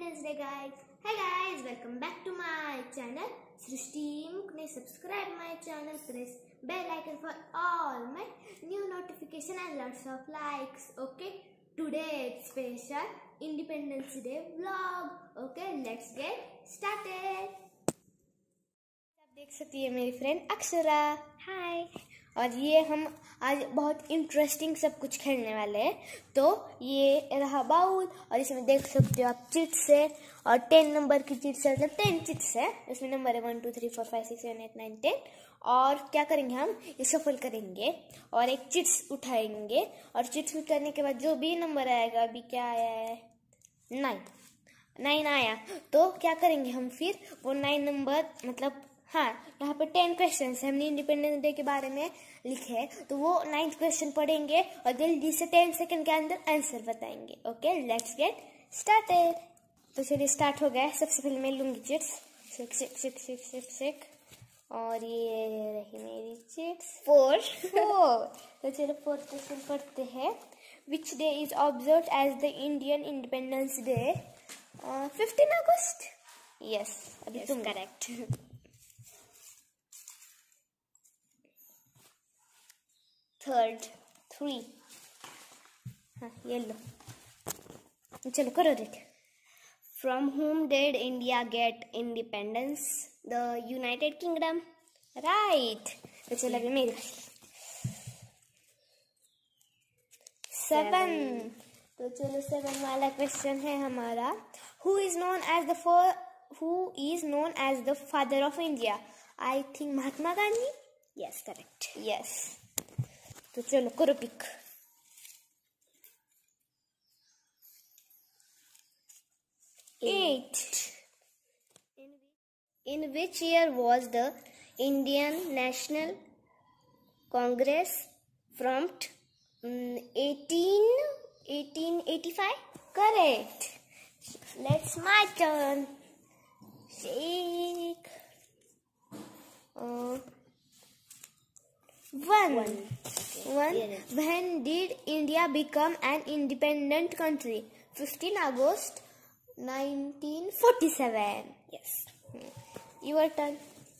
Independence Day, guys. Hi guys, welcome back to my channel. Srishti Mukne, subscribe my channel, press bell icon for all my new notification and lots of likes. Okay, today it's special Independence Day vlog. Okay, let's get started. आप देख सकती है मेरी friend Akshara. हाय. और ये हम आज बहुत इंटरेस्टिंग सब कुछ खेलने वाले हैं. तो ये रहा बाउल और इसमें देख सकते हो आप चिट्स है और 10 नंबर की चिट्स है, मतलब 10 चिट्स है. इसमें नंबर है 1 2 3 4 5 6 7 8 9 10. और क्या करेंगे हम, ये सफल करेंगे और एक चिट्स उठाएंगे और चिट्स करने के बाद जो भी नंबर आएगा, अभी क्या आया है 9 आया, तो क्या करेंगे हम फिर वो 9 नंबर, मतलब हाँ यहाँ पे 10 क्वेश्चन है, हमने इंडिपेंडेंस डे के बारे में लिखे हैं, तो वो 9th क्वेश्चन पढ़ेंगे और जल्दी से 10 सेकंड के अंदर आंसर बताएंगे. Okay, let's get started. तो चलिए स्टार्ट हो गया. सबसे पहले मैं लूंगी chits. Shake shake shake shake shake shake. और ये रही मेरी चिट्स 4. तो चलो 4th क्वेश्चन पढ़ते हैं. Which day is observe as the Indian independence day? 15 अगस्त. यस, अभी तुम करेक्ट. थर्ड 3. हाँ ये लो, चलो करो रेट. From whom did India get independence? The United Kingdom. Right. तो चलो अभी मेरी 7. तो चलो 7 वाला क्वेश्चन है हमारा. Who is known as the father of India? I think Mahatma Gandhi. Yes, correct. Yes. तो चलो करो pick. 8. In which year was the Indian National Congress formed? 1885. Correct. Let's my turn. Shake. 1. When did India become an independent country? 15 August 1947. Yes. Your turn.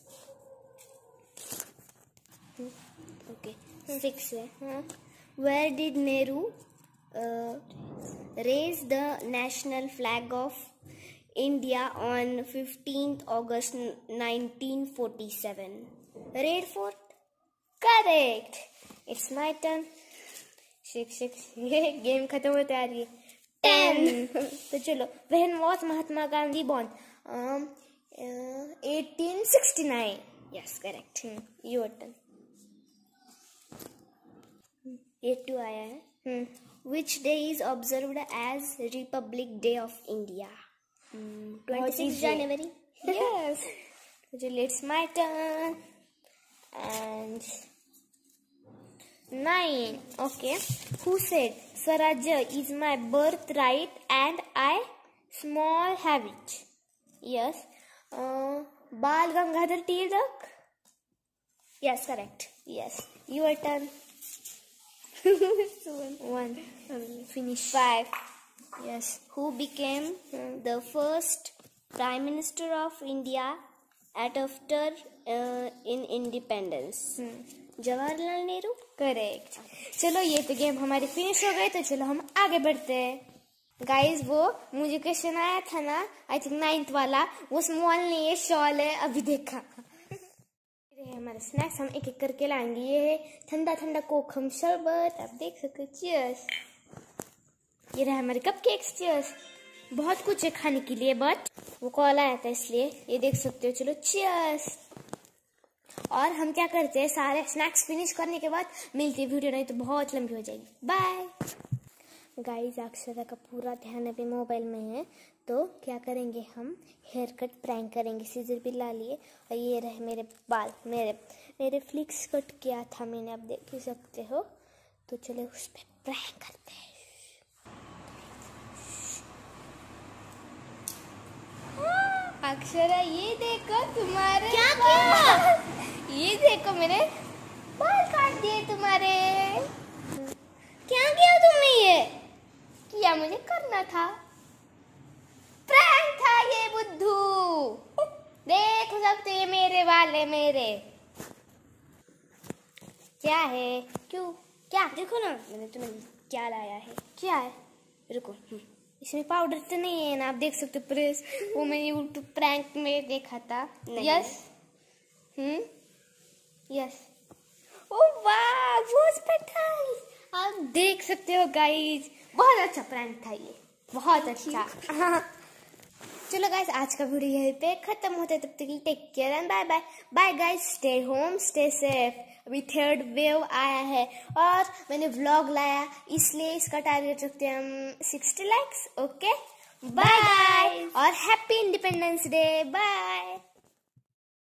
Okay. 6. Where did Nehru raise the national flag of India on 15th August 1947? Red Fort. Correct. It's my turn. 6. ये game खत्म होते आ रही है. 10. तो चलो. When was Mahatma Gandhi born? 1869. Yes, correct. Your turn. 8 आया है. Which day is observed as Republic Day of India? 26 January. Yes. तो चलो, it's my turn. And 9. Okay. Who said Swarajya is my birthright and I small have it? Yes. Bal Gangadhar Tilak. Yes, correct. Yes. Your turn. 1. Finish. 5. Yes. Who became the first Prime Minister of India after in independence? Jawaharlal Nehru. Correct. चलो ये तो game हमारी finish हो गई. तो चलो हम आगे बढ़ते हैं. गाइज वो मुझे क्वेश्चन आया था ना, आई थिंक 9th वाला, वो स्मॉल नहीं है, शॉल है. अभी देखा. ये हमारे स्नैक्स हम एक एक करके लाएंगे. ये है ठंडा ठंडा कोक हम शरबत, आप देख सकते हो. चीयर्स. ये रहा हमारे कपकेक्स. चीयर्स. बहुत कुछ है खाने के लिए, बट वो कॉल आया था इसलिए. ये देख सकते हो. चलो चीयर्स. और हम क्या करते हैं, सारे स्नैक्स फिनिश करने के बाद मिलती है वीडियो, नहीं तो बहुत लंबी हो जाएगी. बाय. गाइस अक्षरा का पूरा ध्यान अभी मोबाइल में है, तो क्या करेंगे हम, हेयर कट प्रैंक करेंगे. सीजर भी ला लिए और ये रहे मेरे बाल. मेरे फ्लिक्स कट किया था मैंने, आप देख ही सकते हो. तो चलो उस पर प्रैंक करते हैं. अक्षरा ये देखो तुम्हारे क्या किया. ये देखो मेरे बाल काट दिए तुम्हारे. क्या किया तुमने? ये किया मुझे करना था प्रैंक. सकते ये मेरे वाले मेरे। क्या है? क्यों? क्या? देखो ना मैंने तुम्हें क्या लाया है। क्या है? रुको। इसमें पाउडर तो नहीं है ना, आप देख सकते हो प्रेस। वो मैंने यूट्यूब प्रैंक में देखा था। नहीं। यस। यस। ओ वाह, रोज पेटल्स। आप देख सकते हो गाइस, बहुत अच्छा प्रैंक था ये, बहुत अच्छा। चलो गाइस, आज का वीडियो यहीं पे खत्म होता है। तब तक के लिए take care and bye bye. Bye guys, stay home stay safe. अभी थर्ड वेव आया है और मैंने व्लॉग लाया, इसलिए इसका टारगेट रखते हैं हम 60 लाइक्स। ओके, बाय और हैप्पी इंडिपेंडेंस डे। बाय।